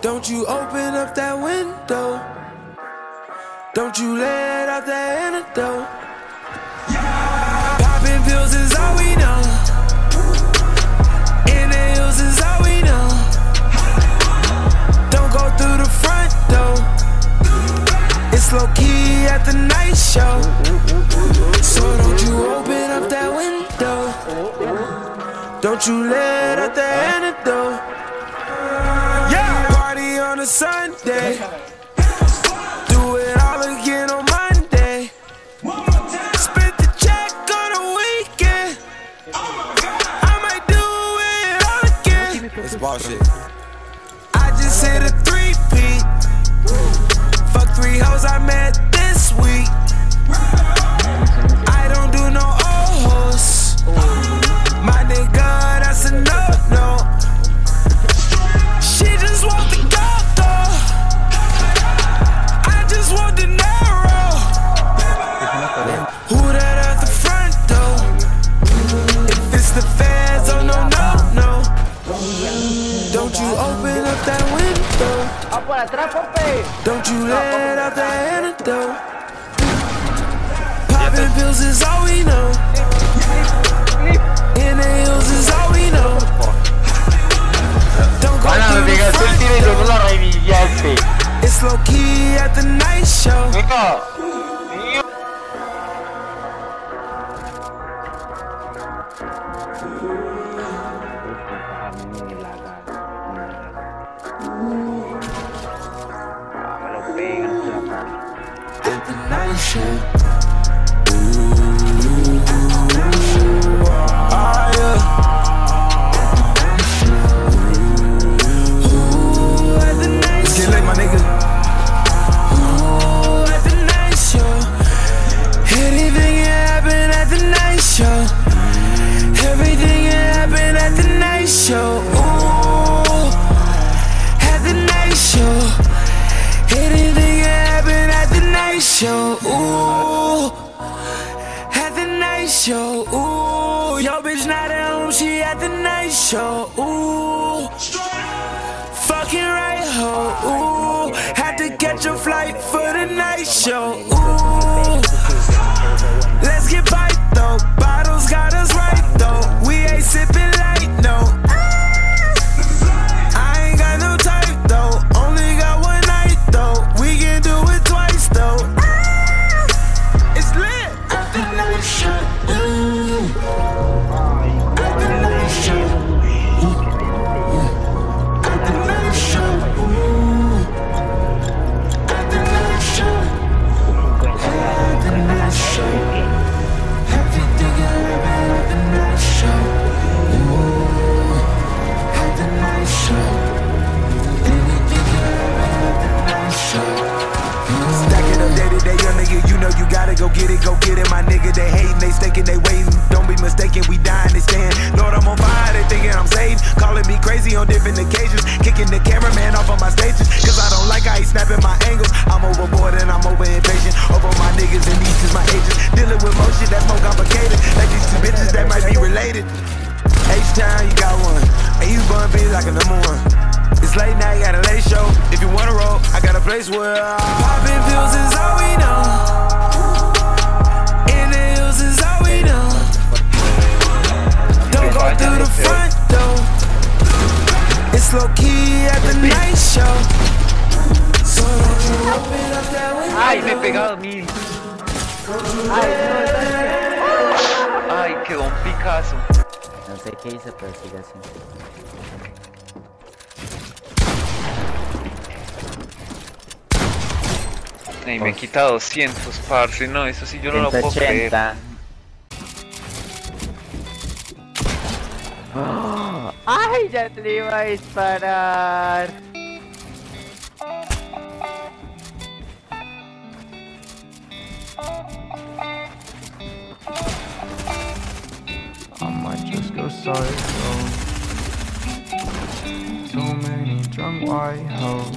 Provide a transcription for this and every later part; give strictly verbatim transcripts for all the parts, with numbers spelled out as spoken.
Don't you open up that window. Don't you let out that antidote. Popping pills is all we know. In the hills is all we know. Don't go through the front door. It's low key at the night show. So don't you open up that window. Don't you let out the antidote. Yeah, party on a Sunday. Do it all again on Monday. Spent the check on a weekend. I might do it all again. It's bullshit. I just hit a three-peat. Fuck three hoes I met this week. I don't do no old hoes. My nigga, that's a no-no. She just want the gold though. I just want the narrow. Who that at the front door? If it's the feds, oh no, no, no. Don't you open up that window. Don't you let out that antidote. Popping pills is all we know. In the hills is all we know. Don't go through the front door. It's low key at the night show. At the night show. Show, ooh, at the night show, ooh, yo bitch not at home, she at the night show, ooh, fucking right ho, ooh, had to catch a flight for the night show, ooh, let's get bite though, bottles got us right though, we ain't sipping light, no, I ain't got no type though, only got one night though, we can do it twice though. Go get it, go get it, my nigga. They hating, they staking, they waiting. Don't be mistaken, we dying, they stand. Lord, I'm on fire, they thinking I'm saved. Calling me crazy on different occasions. Kicking the cameraman off of my stages. Cause I don't like how he snapping my angles. I'm overboard and I'm over impatient. Over my niggas and these is my agents. Dealing with more shit that's more complicated. Like these two bitches that might be related. H-Town, you got one. And you bun be like a number one. It's late night, got a late show. If you wanna roll, I got a place where uh, popping pills is all we know. Is all we know. Don't go through the front door. It's low key at the night show. So don't you open up that window. Ay, me he pegado mil. Ay, Ay, quedó un Picasso. No sé qué hice, pero sigue así. Ay, me quita doscientos, parce. No, eso sí yo no lo puedo creer. Oh, ¡ay! Ya te iba a disparar. I might just go psycho. Too many drunk white hoes.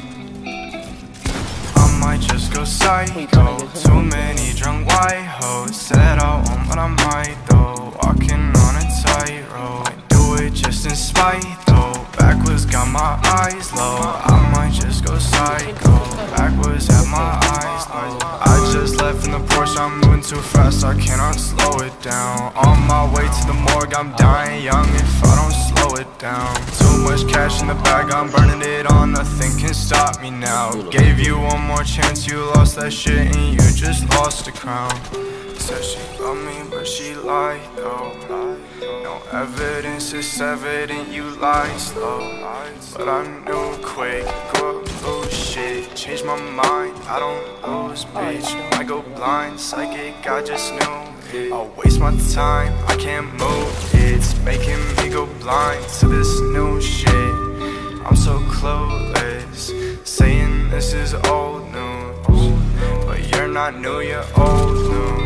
I might just go psycho. Too many drunk white hoes. Said I won't, but I might though. Walking on a tightrope. Do it just in spite though. Back backwards, got my eyes low. I might just go psycho, backwards, have my eyes low. I just left in the Porsche, I'm moving too fast, I cannot slow it down. On my way to the morgue, I'm dying young if I don't slow it down. Too much cash in the bag, I'm burning it on, nothing can stop me now. Gave you one more chance, you lost that shit and you just lost the crown. Said she loved me, but she lied though. No evidence, it's evident you lied slow. But I knew quick, go up, lose shit. Change my mind, I don't lose, bitch. I go blind, psychic, I just knew it. I'll waste my time, I can't move. It's making me go blind to this new shit. I'm so clueless, saying this is old news. But you're not new, you're old news.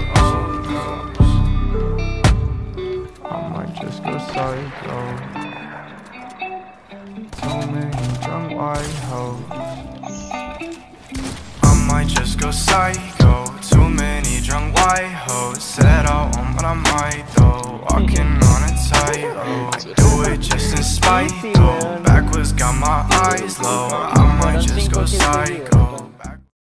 I might just go psycho. Too many drunk white hoes. I might just go psycho. Too many drunk white hoes. Said I won't, but I might though. Walking on a tightrope. I do it just in spite though. Backwards, got my eyes low. I might just go psycho.